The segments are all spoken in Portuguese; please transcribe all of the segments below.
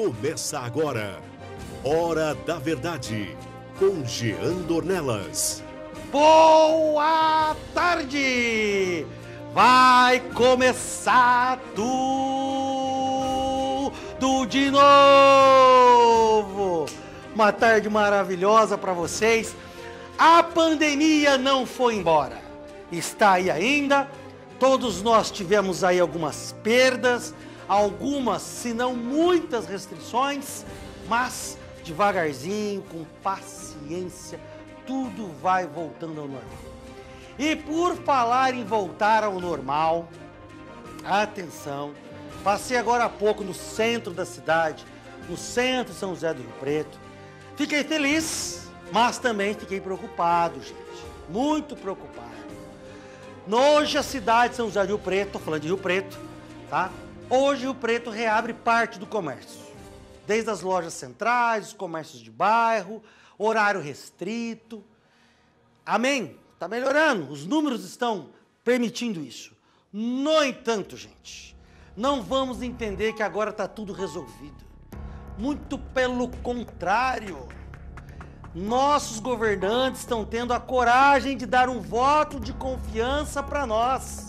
Começa agora, Hora da Verdade, com Jean Dornelas. Boa tarde! Vai começar tudo de novo! Uma tarde maravilhosa para vocês. A pandemia não foi embora. Está aí ainda. Todos nós tivemos aí algumas perdas, algumas, se não muitas restrições, mas devagarzinho, com paciência, tudo vai voltando ao normal. E por falar em voltar ao normal, atenção, passei agora há pouco no centro da cidade, no centro de São José do Rio Preto. Fiquei feliz, mas também fiquei preocupado, gente, muito preocupado. Hoje a cidade de São José do Rio Preto, estou falando de Rio Preto, tá? Hoje Rio Preto reabre parte do comércio, desde as lojas centrais, os comércios de bairro, horário restrito. Amém? Está melhorando, os números estão permitindo isso. No entanto, gente, não vamos entender que agora está tudo resolvido. Muito pelo contrário. Nossos governantes estão tendo a coragem de dar um voto de confiança para nós.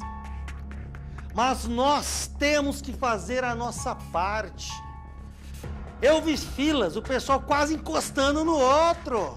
Mas nós temos que fazer a nossa parte. Eu vi filas, o pessoal quase encostando no outro.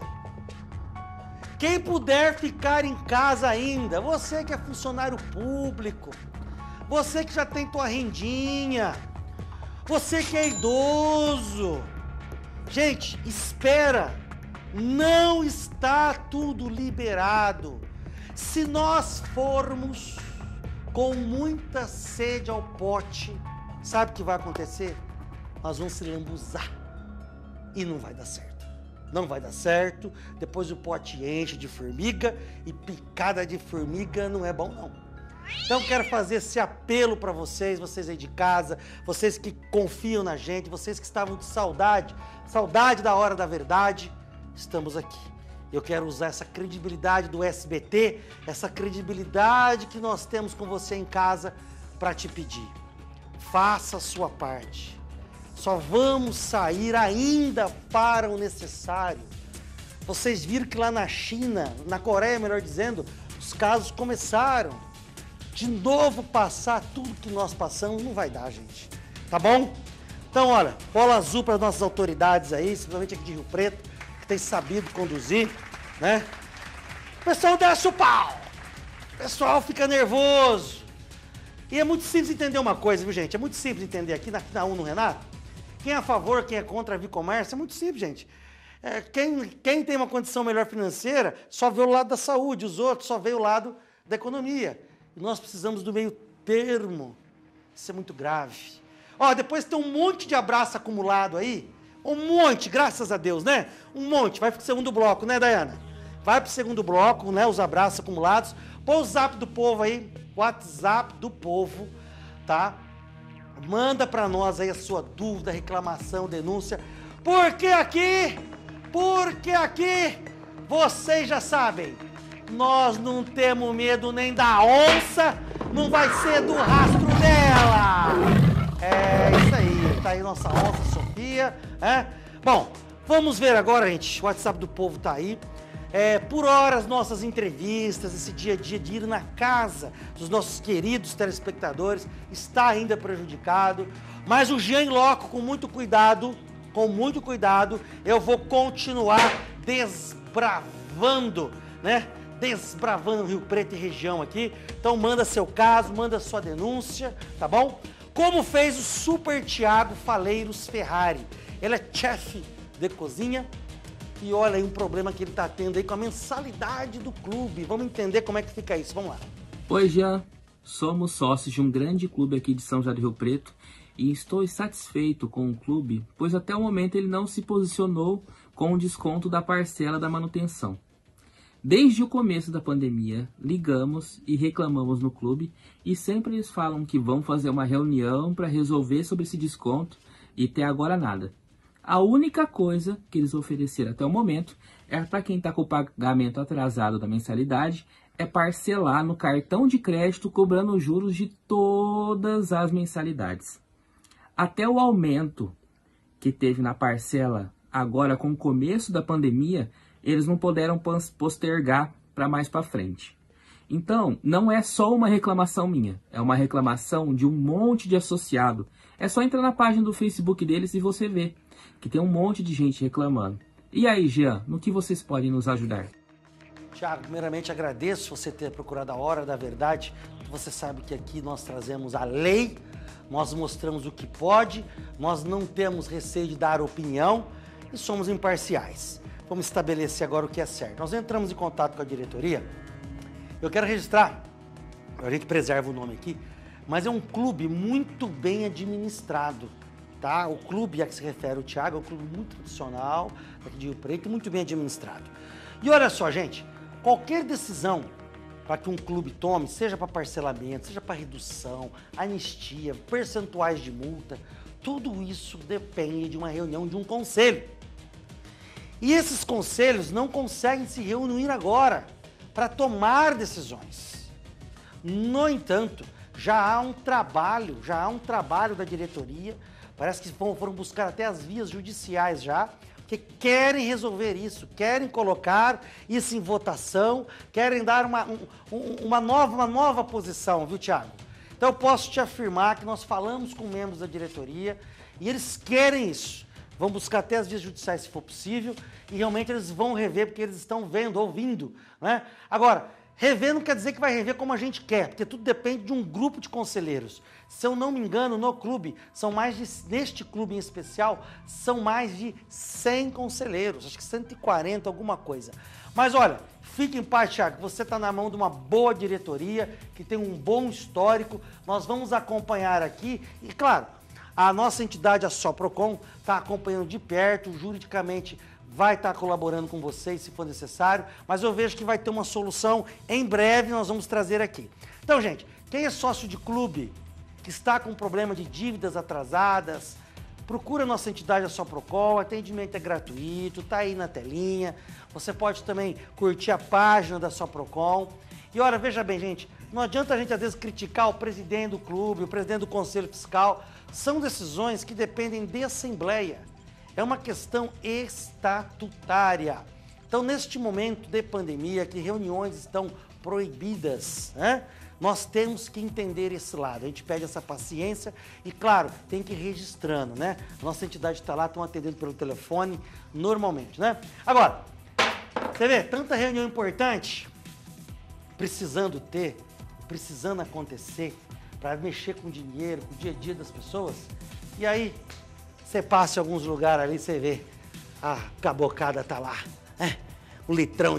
Quem puder ficar em casa ainda, você que é funcionário público, você que já tem tua rendinha, você que é idoso, gente, espera. Não está tudo liberado. Se nós formos com muita sede ao pote, sabe o que vai acontecer? Nós vamos se lambuzar e não vai dar certo. Não vai dar certo, depois o pote enche de formiga e picada de formiga não é bom não. Então quero fazer esse apelo para vocês, vocês aí de casa, vocês que confiam na gente, vocês que estavam de saudade da Hora da Verdade. Estamos aqui. Eu quero usar essa credibilidade do SBT, essa credibilidade que nós temos com você em casa para te pedir. Faça a sua parte. Só vamos sair ainda para o necessário. Vocês viram que lá na China, na Coreia, melhor dizendo, os casos começaram. De novo passar tudo que nós passamos não vai dar, gente. Tá bom? Então, olha, bola azul para as nossas autoridades aí, principalmente aqui de Rio Preto, tem sabido conduzir, né? O pessoal desce o pau, o pessoal fica nervoso. E é muito simples entender uma coisa, viu, gente? É muito simples entender aqui na Uno Renato. Quem é a favor, quem é contra a Vicomércio, é muito simples, gente. Quem tem uma condição melhor financeira só vê o lado da saúde, os outros só vê o lado da economia. E nós precisamos do meio termo. Isso é muito grave. Ó, depois tem um monte de abraço acumulado aí. Um monte, graças a Deus, né? Um monte. Vai pro segundo bloco, né, Dayana? Vai pro segundo bloco, né? Os abraços acumulados. Põe o zap do povo aí, o WhatsApp do povo, tá? Manda pra nós aí a sua dúvida, reclamação, denúncia. Porque aqui, vocês já sabem, nós não temos medo nem da onça, não vai ser do rastro dela. É isso aí. Tá aí nossa onça Sofia, Bom, vamos ver agora, gente, o WhatsApp do povo tá aí. Por horas, nossas entrevistas, esse dia a dia de ir na casa dos nossos queridos telespectadores está ainda prejudicado, mas o Jean Loco, com muito cuidado, eu vou continuar desbravando, né? Desbravando Rio Preto e região aqui. Então manda seu caso, manda sua denúncia, tá bom? Como fez o Super Thiago Faleiros Ferrari. Ele é chefe de cozinha e olha aí um problema que ele está tendo aí com a mensalidade do clube. Vamos entender como é que fica isso, vamos lá. Oi, Jean. Somos sócios de um grande clube aqui de São José do Rio Preto e estou insatisfeito com o clube, pois até o momento ele não se posicionou com o desconto da parcela da manutenção. Desde o começo da pandemia, ligamos e reclamamos no clube e sempre eles falam que vão fazer uma reunião para resolver sobre esse desconto e até agora nada. A única coisa que eles ofereceram até o momento é para quem está com o pagamento atrasado da mensalidade, é parcelar no cartão de crédito cobrando juros de todas as mensalidades. Até o aumento que teve na parcela agora com o começo da pandemia, eles não puderam postergar para mais para frente. Então, não é só uma reclamação minha, é uma reclamação de um monte de associado. É só entrar na página do Facebook deles e você vê que tem um monte de gente reclamando. E aí, Jean, no que vocês podem nos ajudar? Tiago, primeiramente agradeço você ter procurado a Hora da Verdade. Você sabe que aqui nós trazemos a lei, nós mostramos o que pode, nós não temos receio de dar opinião e somos imparciais. Vamos estabelecer agora o que é certo. Nós entramos em contato com a diretoria. Eu quero registrar, a gente preserva o nome aqui, mas é um clube muito bem administrado, tá? O clube a que se refere o Tiago é um clube muito tradicional, aqui de Rio Preto, muito bem administrado. E olha só, gente, qualquer decisão para que um clube tome, seja para parcelamento, seja para redução, anistia, percentuais de multa, tudo isso depende de uma reunião de um conselho. E esses conselhos não conseguem se reunir agora para tomar decisões. No entanto, já há um trabalho da diretoria, parece que foram buscar até as vias judiciais já, porque querem resolver isso, querem colocar isso em votação, querem dar uma nova posição, viu, Tiago? Então eu posso te afirmar que nós falamos com membros da diretoria e eles querem isso. Vão buscar até as vias judiciais se for possível e realmente eles vão rever porque eles estão vendo, ouvindo, né? Agora, rever não quer dizer que vai rever como a gente quer, porque tudo depende de um grupo de conselheiros. Se eu não me engano, no clube, neste clube em especial, são mais de 100 conselheiros, acho que 140, alguma coisa. Mas olha, fique em paz, Thiago, você está na mão de uma boa diretoria, que tem um bom histórico, nós vamos acompanhar aqui e, claro, a nossa entidade, a Soprocon, está acompanhando de perto, juridicamente vai estar colaborando com vocês se for necessário, mas eu vejo que vai ter uma solução em breve, nós vamos trazer aqui. Então, gente, quem é sócio de clube, que está com problema de dívidas atrasadas, procura a nossa entidade, a Soprocon, o atendimento é gratuito, está aí na telinha, você pode também curtir a página da Soprocon. E olha, veja bem, gente, não adianta a gente às vezes criticar o presidente do clube, o presidente do conselho fiscal, são decisões que dependem de assembleia. É uma questão estatutária. Então, neste momento de pandemia, que reuniões estão proibidas, né? Nós temos que entender esse lado. A gente pede essa paciência e, claro, tem que ir registrando, né? Nossa entidade está lá, estão atendendo pelo telefone normalmente, né? Agora, você vê, tanta reunião importante, precisando acontecer, para mexer com dinheiro, com o dia a dia das pessoas, e aí você passa em alguns lugares ali, você vê, a cabocada tá lá, né? O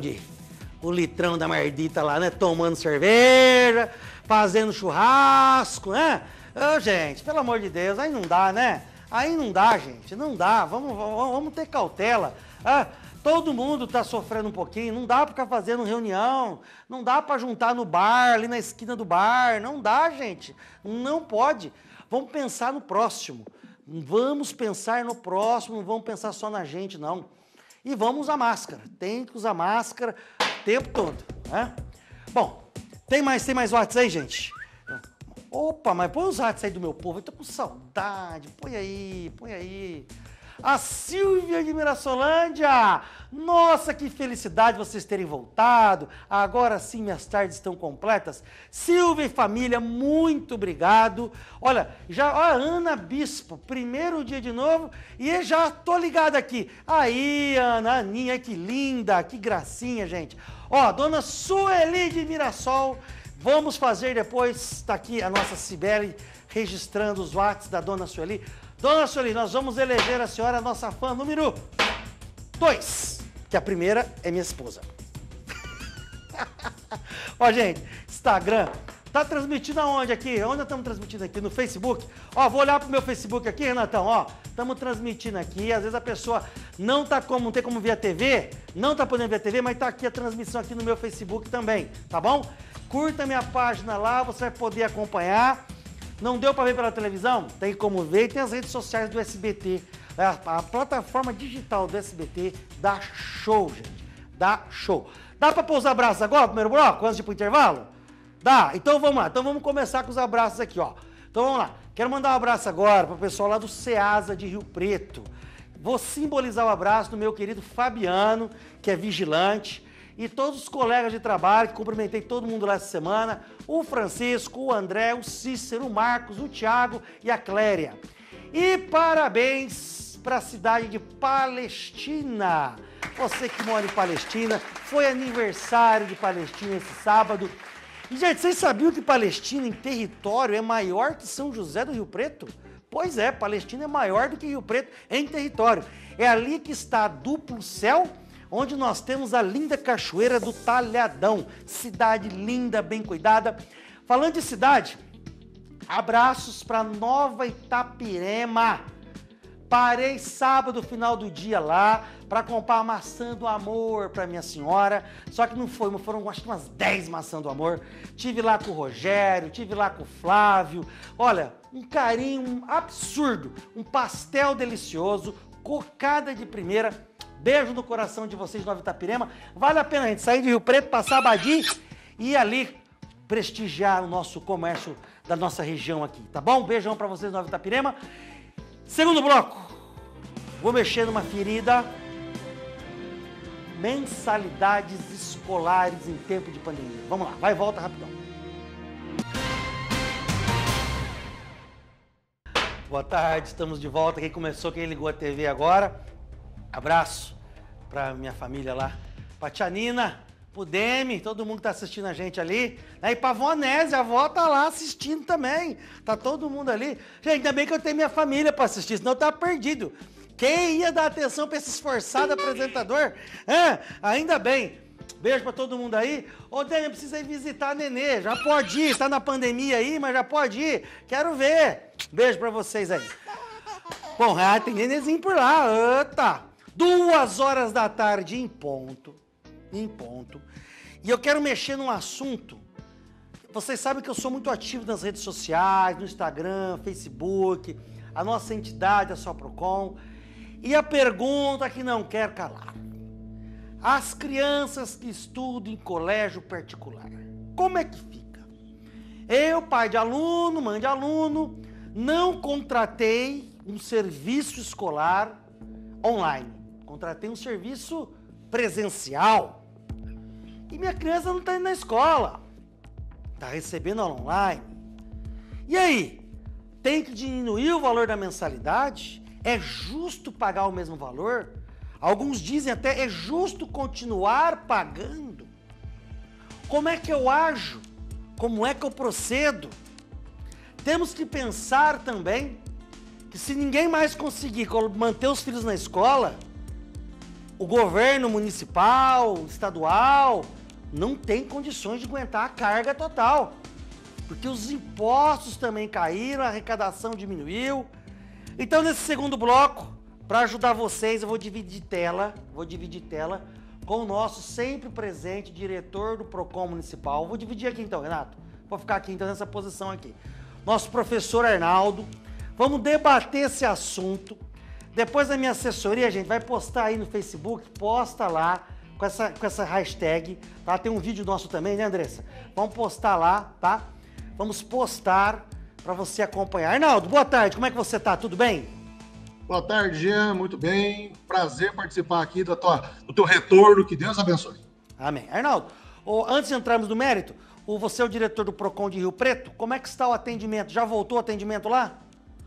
litrão da mardita lá, né? Tomando cerveja, fazendo churrasco, né? Ô, gente, pelo amor de Deus, aí não dá, né? Aí não dá, gente, não dá, vamos ter cautela. Todo mundo está sofrendo um pouquinho, não dá para ficar fazendo reunião, não dá para juntar no bar, ali na esquina do bar, não dá, gente, não pode. Vamos pensar no próximo, vamos pensar no próximo, não vamos pensar só na gente, não. E vamos usar máscara, tem que usar máscara o tempo todo, né? Bom, tem mais WhatsApp aí, gente? Opa, mas põe os WhatsApp aí do meu povo, eu tô com saudade, põe aí. A Silvia de Mirassolândia, nossa, que felicidade vocês terem voltado, agora sim minhas tardes estão completas. Silvia e família, muito obrigado. Olha, a Ana Bispo, primeiro dia de novo e já tô ligado aqui. Aí, Ana, Aninha, que linda, que gracinha, gente. Ó, dona Sueli de Mirassol, vamos fazer depois, tá aqui a nossa Cibele registrando os WhatsApp da dona Sueli. Dona Sueli, nós vamos eleger a senhora nossa fã número 2, que a primeira é minha esposa. Ó, gente, Instagram, tá transmitindo aonde aqui? Onde nós estamos transmitindo aqui? No Facebook? Ó, vou olhar pro meu Facebook aqui, Renatão, ó, estamos transmitindo aqui, às vezes a pessoa não tem como ver a TV, não tá podendo ver a TV, mas tá aqui a transmissão aqui no meu Facebook também, tá bom? Curta minha página lá, você vai poder acompanhar. Não deu para ver pela televisão? Tem como ver e tem as redes sociais do SBT. A plataforma digital do SBT dá show, gente. Dá show. Dá para pôr os abraços agora, primeiro bloco, antes de ir pro intervalo? Dá. Então vamos lá. Então vamos começar com os abraços aqui, ó. Então vamos lá. Quero mandar um abraço agora para o pessoal lá do Ceasa de Rio Preto. Vou simbolizar o abraço do meu querido Fabiano, que é vigilante, e todos os colegas de trabalho, que cumprimentei todo mundo lá essa semana, o Francisco, o André, o Cícero, o Marcos, o Thiago e a Cléria. E parabéns para a cidade de Palestina. Você que mora em Palestina, foi aniversário de Palestina esse sábado. E, gente, vocês sabiam que Palestina em território é maior que São José do Rio Preto? Pois é, Palestina é maior do que Rio Preto em território. É ali que está Duplo Céu, onde nós temos a linda Cachoeira do Talhadão. Cidade linda, bem cuidada. Falando de cidade, abraços para Nova Itapirema. Parei sábado, final do dia lá, para comprar a maçã do amor para minha senhora. Só que não foi, foram acho que umas 10 maçãs do amor. Tive lá com o Rogério, tive lá com o Flávio. Olha, um carinho absurdo, um pastel delicioso, cocada de primeira. Beijo no coração de vocês de Nova Itapirema. Vale a pena a gente sair de Rio Preto, passar Abadi e ir ali prestigiar o nosso comércio da nossa região aqui, tá bom? Um beijão para vocês de Nova Itapirema. Segundo bloco, vou mexer numa ferida, mensalidades escolares em tempo de pandemia. Vamos lá, vai e volta rapidão. Boa tarde, estamos de volta. Quem começou, quem ligou a TV agora, abraço pra minha família lá, pra tia Nina, pro Demi, todo mundo que tá assistindo a gente ali, e pra Vonese, a avó tá lá assistindo também, tá todo mundo ali. Gente, ainda bem que eu tenho minha família pra assistir, senão eu tava perdido. Quem ia dar atenção pra esse esforçado apresentador? Ainda bem. Beijo pra todo mundo aí. Ô, Demi, precisa ir visitar a Nenê, já pode ir, tá na pandemia aí, mas já pode ir, quero ver. Beijo pra vocês aí. Bom, tem Nenezinho por lá, tá. 2 da tarde em ponto. E eu quero mexer num assunto. Vocês sabem que eu sou muito ativo nas redes sociais, no Instagram, Facebook, a nossa entidade, a Soprocom. E a pergunta que não quer calar. As crianças que estudam em colégio particular, como é que fica? Eu, pai de aluno, mãe de aluno, não contratei um serviço escolar online. Contratei um serviço presencial. E minha criança não está indo na escola. Está recebendo aula online. E aí? Tem que diminuir o valor da mensalidade? É justo pagar o mesmo valor? Alguns dizem até, é justo continuar pagando? Como é que eu ajo? Como é que eu procedo? Temos que pensar também que se ninguém mais conseguir manter os filhos na escola, o governo municipal, estadual, não tem condições de aguentar a carga total. Porque os impostos também caíram, a arrecadação diminuiu. Então, nesse segundo bloco, para ajudar vocês, eu vou dividir tela com o nosso sempre presente diretor do Procon Municipal. Vou dividir aqui então, Renato. Vou ficar aqui então nessa posição aqui. Nosso professor Arnaldo. Vamos debater esse assunto. Depois da minha assessoria, gente, vai postar aí no Facebook, posta lá com essa hashtag, tá? Tem um vídeo nosso também, né, Andressa? Vamos postar lá, tá? Vamos postar para você acompanhar. Arnaldo, boa tarde, como é que você tá? Tudo bem? Boa tarde, Jean, muito bem. Prazer participar aqui do teu retorno, que Deus abençoe. Amém. Arnaldo, antes de entrarmos no mérito, você é o diretor do Procon de Rio Preto, como é que está o atendimento? Já voltou o atendimento lá?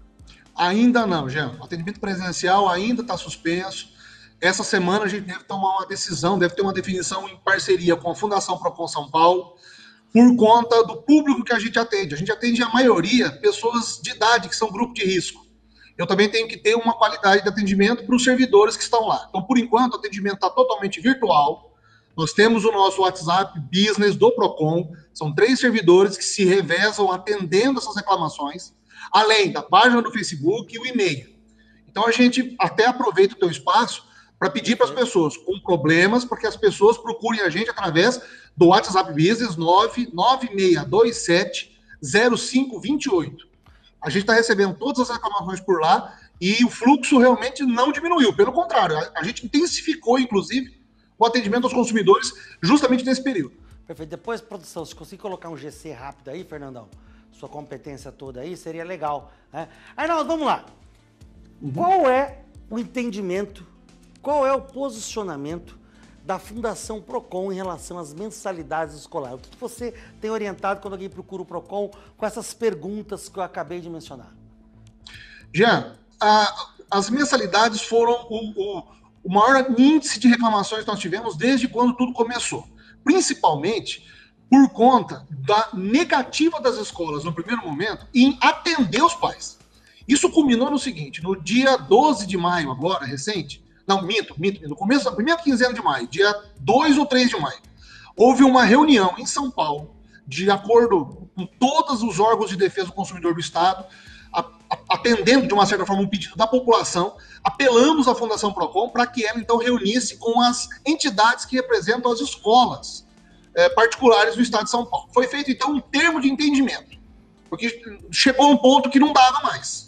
Ainda não, Jean. O atendimento presencial ainda está suspenso. Essa semana a gente deve tomar uma decisão, deve ter uma definição em parceria com a Fundação Procon São Paulo, por conta do público que a gente atende. A gente atende a maioria pessoas de idade, que são grupo de risco. Eu também tenho que ter uma qualidade de atendimento para os servidores que estão lá. Então, por enquanto, o atendimento está totalmente virtual. Nós temos o nosso WhatsApp Business do Procon. São 3 servidores que se revezam atendendo essas reclamações, além da página do Facebook e o e-mail. Então, a gente até aproveita o teu espaço para pedir para as pessoas com problemas, porque as pessoas procurem a gente através do WhatsApp Business 996270528. A gente está recebendo todas as reclamações por lá e o fluxo realmente não diminuiu. Pelo contrário, a gente intensificou, inclusive, o atendimento aos consumidores justamente nesse período. Perfeito. Depois, produção, se conseguir colocar um GC rápido aí, Fernandão, sua competência toda aí, seria legal, né? Arnaldo, vamos lá. Qual é o entendimento, qual é o posicionamento da Fundação Procon em relação às mensalidades escolares? O que você tem orientado quando alguém procura o Procon com essas perguntas que eu acabei de mencionar? Jean, as mensalidades foram o maior índice de reclamações que nós tivemos desde quando tudo começou. Principalmente por conta da negativa das escolas, no primeiro momento, em atender os pais. Isso culminou no seguinte: no dia 12 de maio, agora, recente, não, minto, no começo da primeira quinzena de maio, dia 2 ou 3 de maio, houve uma reunião em São Paulo, de acordo com todos os órgãos de defesa do consumidor do Estado, atendendo, de uma certa forma, um pedido da população. Apelamos à Fundação Procon para que ela, então, reunisse com as entidades que representam as escolas particulares do Estado de São Paulo. Foi feito, então, um termo de entendimento, porque chegou a um ponto que não dava mais.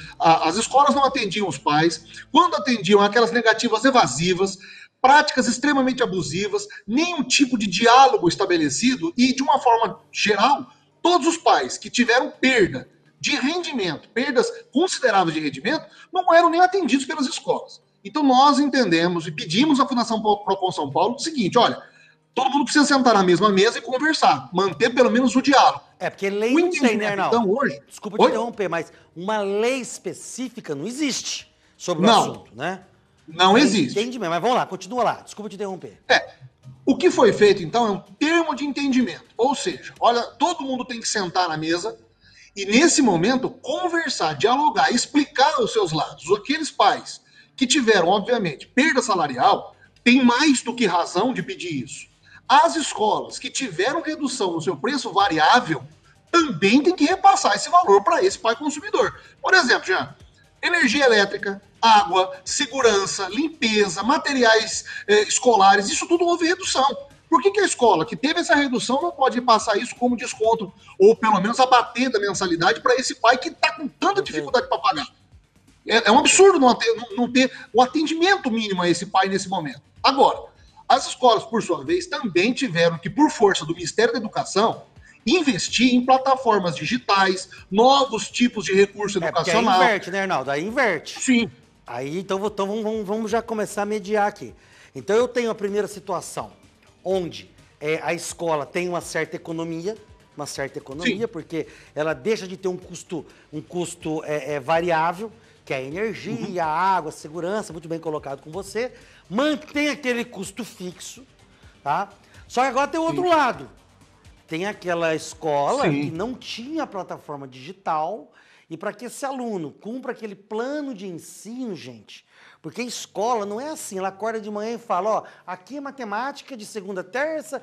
As escolas não atendiam os pais, quando atendiam aquelas negativas evasivas, práticas extremamente abusivas, nenhum tipo de diálogo estabelecido e, de uma forma geral, todos os pais que tiveram perda de rendimento, perdas consideráveis de rendimento, não eram nem atendidos pelas escolas. Então nós entendemos e pedimos à Fundação Procon São Paulo o seguinte: olha, todo mundo precisa sentar na mesma mesa e conversar, manter pelo menos o diálogo. Porque lei não tem, né, Arnaldo? Então, hoje... Desculpa te interromper, mas uma lei específica não existe sobre o assunto, né? Não existe. Entendi, mas vamos lá, continua lá. Desculpa te interromper. O que foi feito, então, é um termo de entendimento. Ou seja, olha, todo mundo tem que sentar na mesa e, nesse momento, conversar, dialogar, explicar os seus lados. Aqueles pais que tiveram, obviamente, perda salarial, têm mais do que razão de pedir isso. As escolas que tiveram redução no seu preço variável também têm que repassar esse valor para esse pai consumidor. Por exemplo, Jean, energia elétrica, água, segurança, limpeza, materiais escolares, isso tudo houve redução. Por que a escola que teve essa redução não pode passar isso como desconto, ou pelo menos abater da mensalidade para esse pai que está com tanta dificuldade para pagar? É um absurdo não ter o atendimento mínimo a esse pai nesse momento. Agora, as escolas, por sua vez, também tiveram que, por força do Ministério da Educação, investir em plataformas digitais, novos tipos de recurso educacional. Aí inverte, né, Arnaldo? Aí inverte. Sim. Aí, então vamos já começar a mediar aqui. Então eu tenho a primeira situação, onde a escola tem uma certa economia, Sim. porque ela deixa de ter um custo variável, que é a energia, a água, a segurança, muito bem colocado com você, mantém aquele custo fixo, tá? Só que agora tem o outro lado. Tem aquela escola que não tinha plataforma digital e para que esse aluno cumpra aquele plano de ensino, gente, porque a escola não é assim, ela acorda de manhã e fala, ó, aqui é matemática de segunda a terça,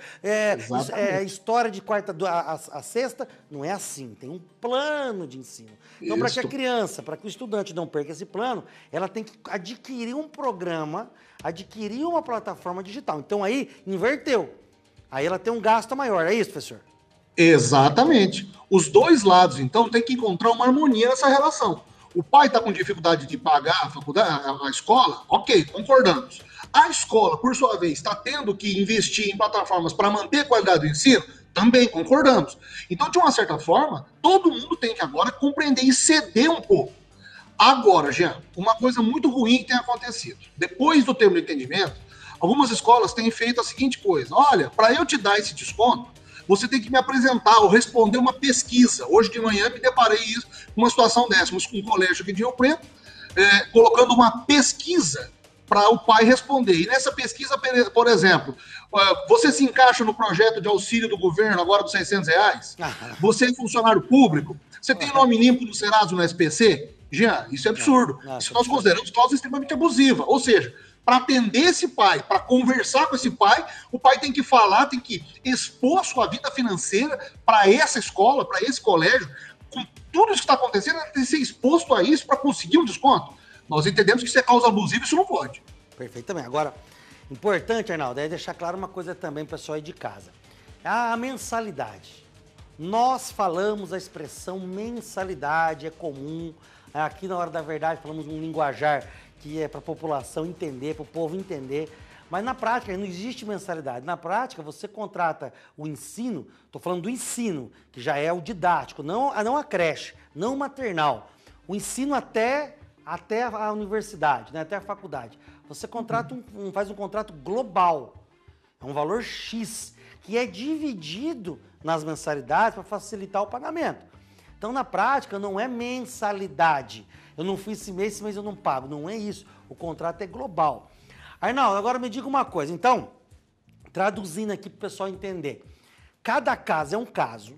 história de quarta a sexta, não é assim, tem um plano de ensino. Então, para que a criança, para que o estudante não perca esse plano, ela tem que adquirir um programa, adquirir uma plataforma digital. Então, aí, inverteu. Aí ela tem um gasto maior, é isso, professor? Exatamente. Os dois lados, então, tem que encontrar uma harmonia nessa relação. O pai está com dificuldade de pagar a faculdade, a escola, ok, concordamos. A escola, por sua vez, está tendo que investir em plataformas para manter a qualidade do ensino, também concordamos. Então, de uma certa forma, todo mundo tem que agora compreender e ceder um pouco. Agora, Jean, uma coisa muito ruim que tem acontecido. Depois do termo de entendimento, algumas escolas têm feito a seguinte coisa: olha, para eu te dar esse desconto, você tem que me apresentar ou responder uma pesquisa. Hoje de manhã me deparei com uma situação dessa, um colégio aqui de Rio Preto, colocando uma pesquisa para o pai responder. E nessa pesquisa, por exemplo, você se encaixa no projeto de auxílio do governo agora dos R$600? Você é funcionário público? Você tem nome limpo no Serasa ou no SPC? Jean, isso é absurdo. Isso nós consideramos causa extremamente abusiva. Ou seja, para atender esse pai, para conversar com esse pai, o pai tem que falar, tem que expor sua vida financeira para essa escola, para esse colégio. Com tudo isso que está acontecendo, ele tem que ser exposto a isso para conseguir um desconto. Nós entendemos que isso é causa abusiva, isso não pode. Perfeitamente. Agora, importante, Arnaldo, é deixar claro uma coisa também para o pessoal aí de casa. A mensalidade. Nós falamos a expressão mensalidade, é comum. Aqui na Hora da Verdade falamos um linguajar que é para a população entender, para o povo entender. Mas na prática não existe mensalidade. Na prática você contrata o ensino, estou falando do ensino, que já é o didático, não a creche, não o maternal. O ensino até a universidade, né, até a faculdade. Você contrata faz um contrato global. É um valor X, que é dividido nas mensalidades para facilitar o pagamento. Então, na prática, não é mensalidade. Eu não fui esse mês eu não pago. Não é isso. O contrato é global. Arnaldo, agora me diga uma coisa. Então, traduzindo aqui para o pessoal entender. Cada caso é um caso.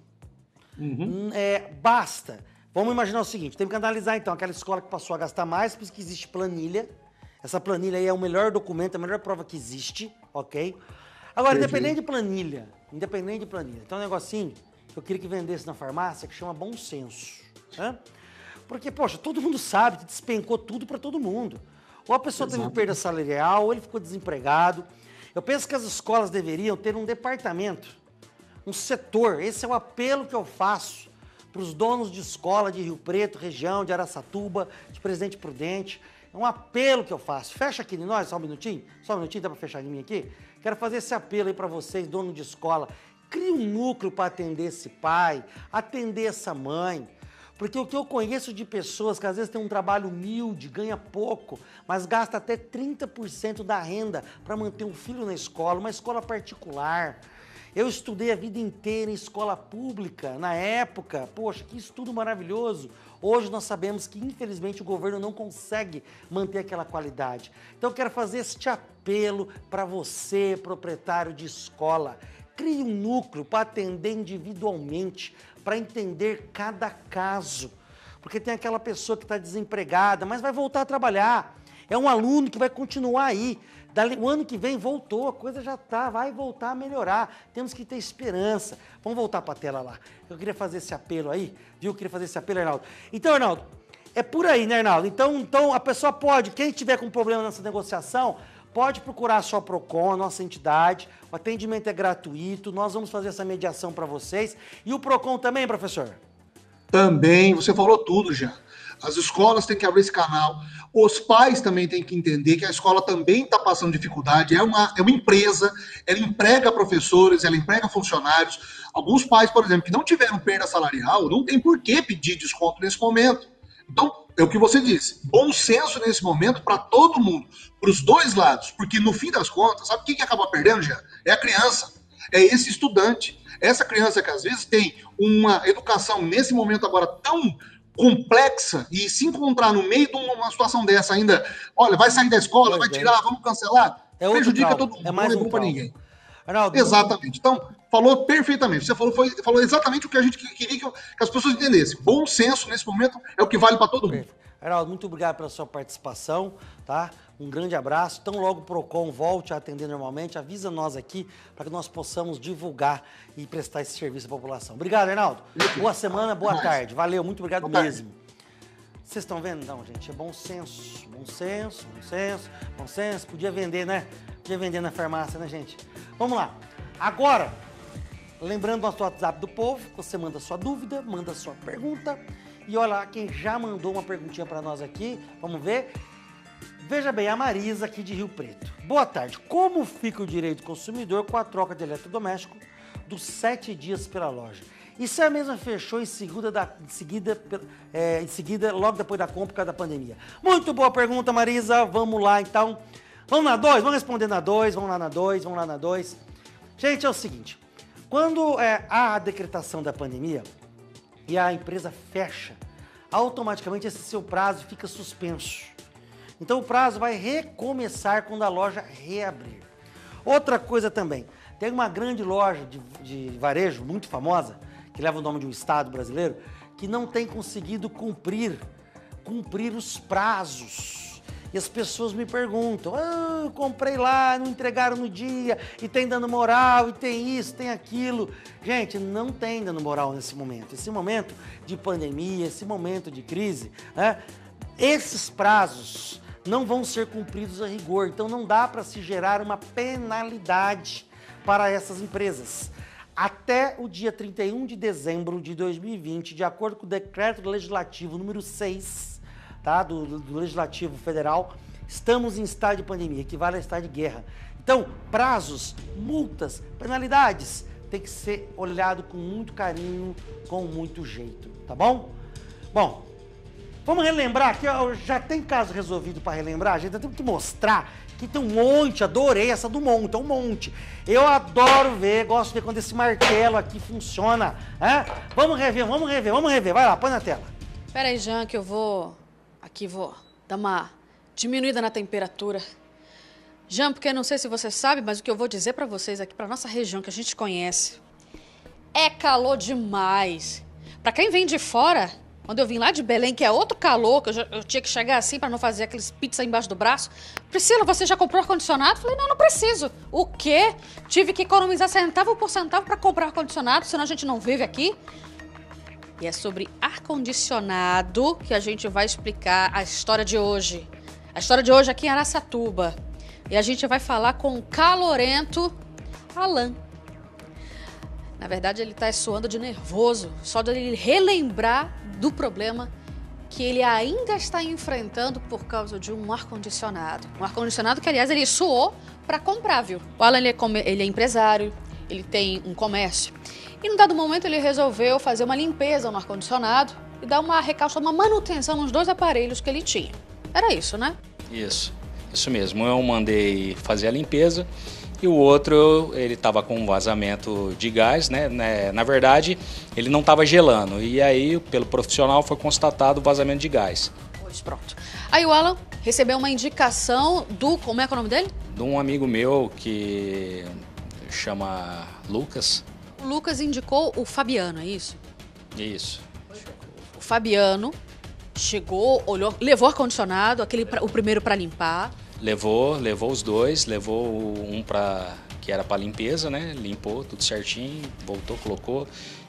Basta. Vamos imaginar o seguinte. Temos que analisar, então, aquela escola que passou a gastar mais, por isso que existe planilha. Essa planilha aí é o melhor documento, a melhor prova que existe, ok? Agora, independente de planilha, então um negocinho que eu queria que vendesse na farmácia, que chama bom senso, né? Porque, poxa, todo mundo sabe que despencou tudo para todo mundo. Ou a pessoa teve perda salarial, ou ele ficou desempregado. Eu penso que as escolas deveriam ter um departamento, um setor. Esse é o apelo que eu faço para os donos de escola de Rio Preto, região de Araçatuba, de Presidente Prudente. É um apelo que eu faço. Fecha aqui de nós, só um minutinho, dá para fechar de mim aqui? Quero fazer esse apelo aí para vocês, dono de escola. Crie um núcleo para atender esse pai, atender essa mãe. Porque o que eu conheço de pessoas que às vezes têm um trabalho humilde, ganha pouco, mas gasta até 30% da renda para manter um filho na escola, uma escola particular. Eu estudei a vida inteira em escola pública, na época, poxa, que estudo maravilhoso. Hoje nós sabemos que, infelizmente, o governo não consegue manter aquela qualidade. Então, eu quero fazer este apelo para você, proprietário de escola. Crie um núcleo para atender individualmente, para entender cada caso. Porque tem aquela pessoa que está desempregada, mas vai voltar a trabalhar. É um aluno que vai continuar aí. O ano que vem voltou, a coisa já vai voltar a melhorar. Temos que ter esperança. Vamos voltar para a tela lá. Eu queria fazer esse apelo aí, viu? Eu queria fazer esse apelo, Arnaldo. Então, Arnaldo, é por aí, né, Arnaldo? Então a pessoa pode, quem tiver com problema nessa negociação, pode procurar a sua Procon, a nossa entidade. O atendimento é gratuito, nós vamos fazer essa mediação para vocês. E o Procon também, professor? Também, você falou tudo já. As escolas têm que abrir esse canal. Os pais também têm que entender que a escola também está passando dificuldade. É uma empresa, ela emprega professores, ela emprega funcionários. Alguns pais, por exemplo, que não tiveram perda salarial, não tem por que pedir desconto nesse momento. Então, é o que você disse. Bom senso nesse momento para todo mundo, para os dois lados. Porque, no fim das contas, sabe quem que acaba perdendo já? É a criança. É esse estudante. Essa criança que, às vezes, tem uma educação, nesse momento agora, tão complexa, e se encontrar no meio de uma situação dessa ainda, olha, vai sair da escola, vai tirar, vamos cancelar, prejudica todo mundo, não é bom para ninguém. Arnaldo, exatamente. Então, falou perfeitamente. Você falou exatamente o que a gente queria que as pessoas entendessem. Bom senso, nesse momento, é o que vale para todo mundo. Arnaldo, muito obrigado pela sua participação, tá? Um grande abraço. Tão logo o Procon volte a atender normalmente, avisa nós aqui para que nós possamos divulgar e prestar esse serviço à população. Obrigado, Arnaldo. Boa semana, boa tarde. Valeu, muito obrigado mesmo. Vocês estão vendo? Não, gente, é bom senso. Bom senso, bom senso, bom senso. Podia vender, né? Podia vender na farmácia, né, gente? Vamos lá. Agora, lembrando o nosso WhatsApp do povo, você manda sua dúvida, manda sua pergunta. E olha lá, quem já mandou uma perguntinha para nós aqui, vamos ver. Veja bem, a Marisa aqui de Rio Preto. Boa tarde. Como fica o direito do consumidor com a troca de eletrodoméstico dos 7 dias pela loja? E se a mesma fechou em seguida, logo depois da compra por causa da pandemia? Muito boa pergunta, Marisa. Vamos lá, então. Vamos na 2? Vamos responder na 2. Vamos lá na 2. Gente, é o seguinte. Quando há a decretação da pandemia e a empresa fecha, automaticamente esse seu prazo fica suspenso. Então o prazo vai recomeçar quando a loja reabrir. Outra coisa também, tem uma grande loja de varejo muito famosa, que leva o nome de um estado brasileiro, que não tem conseguido cumprir os prazos. E as pessoas me perguntam, eu comprei lá, não entregaram no dia, e tem dano moral, e tem isso, tem aquilo. Gente, não tem dano moral nesse momento. Esse momento de pandemia, esse momento de crise, né? Esses prazos não vão ser cumpridos a rigor. Então não dá para se gerar uma penalidade para essas empresas. Até o dia 31 de dezembro de 2020, de acordo com o decreto legislativo número 6, tá, do Legislativo Federal, estamos em estado de pandemia, equivale a estado de guerra. Então, Então, prazos, multas, penalidades, tem que ser olhado com muito carinho, com muito jeito, tá bom? Bom, vamos relembrar aqui, ó, já tem caso resolvido para relembrar, a gente tem que mostrar que tem um monte, adorei essa do monte, é um monte. Eu adoro ver, gosto de ver quando esse martelo aqui funciona. Vamos rever, vai lá, põe na tela. Pera aí, Jean, que eu vou dar uma diminuída na temperatura. Jean, porque eu não sei se você sabe, mas o que eu vou dizer pra vocês aqui, pra nossa região que a gente conhece, é calor demais. Pra quem vem de fora, quando eu vim lá de Belém, que é outro calor, que eu tinha que chegar assim pra não fazer aqueles pizza embaixo do braço. Priscila, você já comprou ar-condicionado? Falei, não preciso. O quê? Tive que economizar centavo por centavo pra comprar ar-condicionado, senão a gente não vive aqui. E é sobre ar-condicionado que a gente vai explicar a história de hoje. A história de hoje aqui em Araçatuba. E a gente vai falar com o calorento Alan. Na verdade, ele tá suando de nervoso, só de ele relembrar do problema que ele ainda está enfrentando por causa de um ar-condicionado. Um ar-condicionado que, aliás, ele suou para comprar, viu? O Alan, ele é empresário, ele tem um comércio. E num dado momento ele resolveu fazer uma limpeza no ar-condicionado e dar uma recausta, uma manutenção nos 2 aparelhos que ele tinha. Era isso, né? Isso mesmo. Eu mandei fazer a limpeza e o outro, ele estava com um vazamento de gás, né? Na verdade, ele não estava gelando. E aí, pelo profissional, foi constatado o vazamento de gás. Pois pronto. Aí o Alan recebeu uma indicação do... Como é que é o nome dele? De um amigo meu que chama Lucas. O Lucas indicou o Fabiano, é isso? Isso. O Fabiano chegou, olhou, levou ar-condicionado, o primeiro para limpar. Levou os dois, levou um que era para limpeza, né? Limpou tudo certinho, voltou, colocou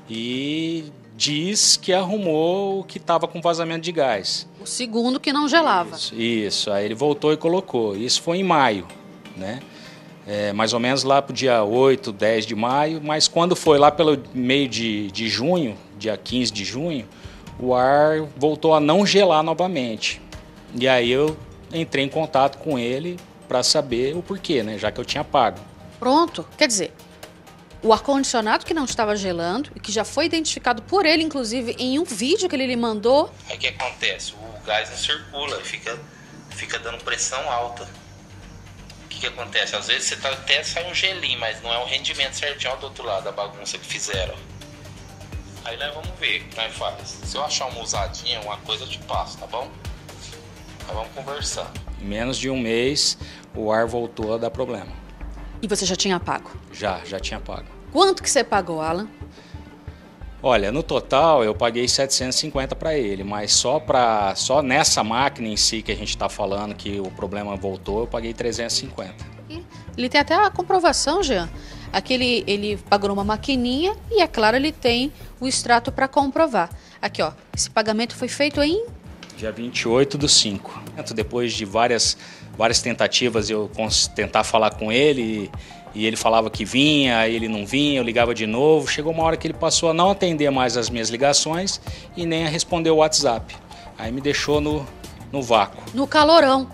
e diz que arrumou o que estava com vazamento de gás. O segundo que não gelava. Isso. Aí ele voltou e colocou. Isso foi em maio, né? Mais ou menos lá pro dia 8, 10 de maio, mas quando foi lá pelo meio de junho, dia 15 de junho, o ar voltou a não gelar novamente. E aí eu entrei em contato com ele para saber o porquê, né? Já que eu tinha pago. Pronto. Quer dizer, o ar-condicionado que não estava gelando e que já foi identificado por ele, inclusive, em um vídeo que ele lhe mandou. Aí o que acontece? O gás não circula, fica dando pressão alta. O que acontece? Às vezes você até sai um gelinho, mas não é o rendimento certinho do outro lado da bagunça que fizeram. Aí nós vamos ver o que nós faz. Se eu achar uma usadinha, uma coisa eu te passo, tá bom? Nós vamos conversar. Em menos de um mês, o ar voltou a dar problema. E você já tinha pago? Já tinha pago. Quanto que você pagou, Alan? Olha, no total eu paguei 750 para ele, mas só nessa máquina em si que a gente está falando que o problema voltou, eu paguei 350. Ele tem até a comprovação, Jean. Aqui ele pagou numa maquininha e, é claro, ele tem o extrato para comprovar. Aqui, ó, esse pagamento foi feito em... Dia 28/5. Depois de várias tentativas eu tentar falar com ele e ele falava que vinha, aí ele não vinha, eu ligava de novo. Chegou uma hora que ele passou a não atender mais as minhas ligações e nem a responder o WhatsApp. Aí me deixou no vácuo. No calorão.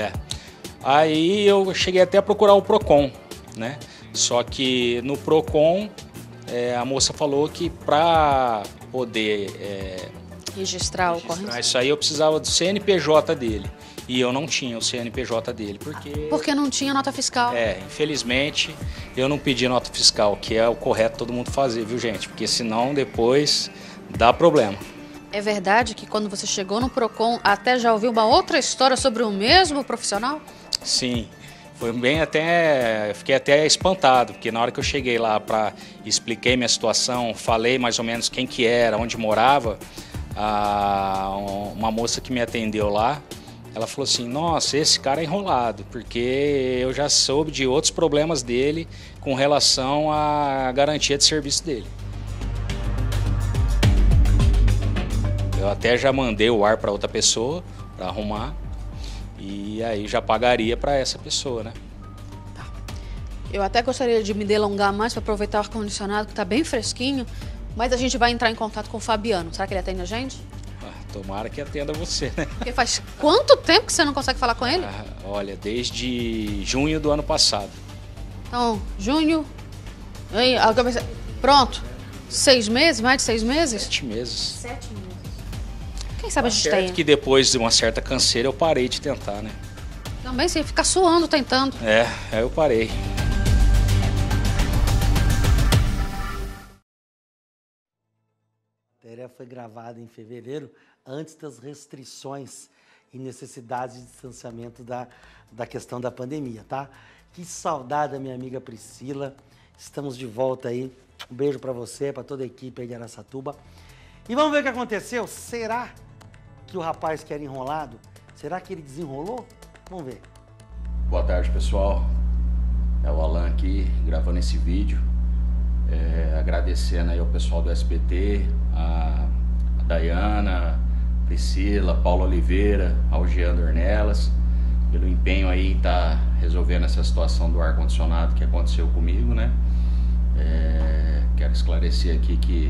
Aí eu cheguei até a procurar o Procon, né? Só que no Procon a moça falou que para poder registrar a ocorrência, isso aí eu precisava do CNPJ dele. E eu não tinha o CNPJ dele, porque não tinha nota fiscal. Infelizmente, eu não pedi nota fiscal, que é o correto todo mundo fazer, viu, gente? Porque senão depois dá problema. É verdade que quando você chegou no Procon, até já ouviu uma outra história sobre o mesmo profissional? Sim, foi bem fiquei até espantado, porque na hora que eu cheguei lá expliquei minha situação, falei mais ou menos quem que era, onde morava, uma moça que me atendeu lá, ela falou assim, nossa, esse cara é enrolado, porque eu já soube de outros problemas dele com relação à garantia de serviço dele. Eu até já mandei o ar para outra pessoa, para arrumar, e aí já pagaria para essa pessoa, né? Tá. Eu até gostaria de me delongar mais para aproveitar o ar-condicionado, que está bem fresquinho, mas a gente vai entrar em contato com o Fabiano. Será que ele atende a gente? Tomara que atenda você, né? Porque faz quanto tempo que você não consegue falar com ele? Olha, desde junho do ano passado. Então, junho... Aí, pronto. 6 meses? Mais de 6 meses? 7 meses. 7 meses. Quem sabe a gente Certo tem. que depois de uma certa canseira eu parei de tentar, né? Também você fica suando tentando. Aí eu parei. A matéria foi gravada em fevereiro, antes das restrições e necessidades de distanciamento da questão da pandemia, tá? Que saudade da minha amiga Priscila. Estamos de volta aí. Um beijo para você, para toda a equipe aí de Araçatuba. E vamos ver o que aconteceu. Será que o rapaz que era enrolado, será que ele desenrolou? Vamos ver. Boa tarde, pessoal. É o Alan aqui, gravando esse vídeo. Agradecendo aí ao pessoal do SBT, a Dayana, Priscila, Paulo Oliveira, ao Jean Dornelas, pelo empenho aí em estar resolvendo essa situação do ar-condicionado que aconteceu comigo, né? Quero esclarecer aqui que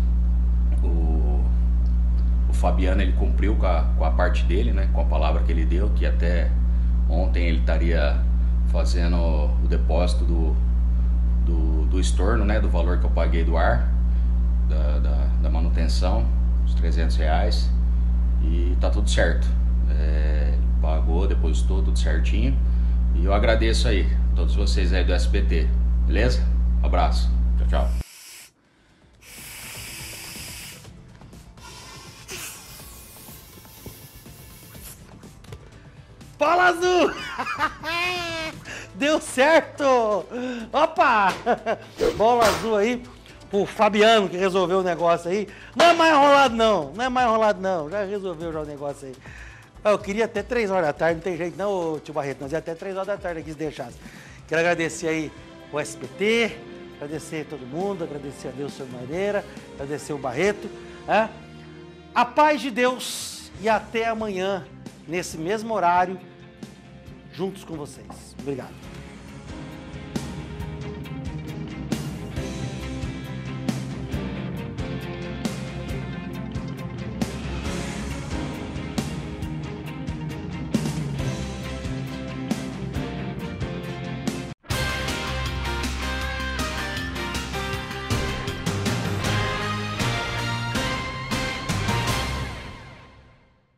o Fabiano, ele cumpriu com a parte dele, né? Com a palavra que ele deu, que até ontem ele estaria fazendo o depósito do estorno, né? Do valor que eu paguei do ar, da manutenção, os R$300, e tá tudo certo. Pagou, depositou tudo certinho, e eu agradeço aí a todos vocês aí do SBT, beleza? Um abraço, tchau, tchau. Bola azul! Deu certo! Opa! Bola azul aí pro Fabiano, que resolveu o negócio aí. Não é mais enrolado não, não é mais enrolado não. Já resolveu já o negócio aí. Eu queria até 3 horas da tarde, não tem jeito não, tio Barreto. Nós ia até 3 horas da tarde aqui se deixasse. Quero agradecer aí o SBT, agradecer a todo mundo, agradecer a Deus, Senhor Madeira, agradecer o Barreto. A paz de Deus e até amanhã, nesse mesmo horário, juntos com vocês. Obrigado.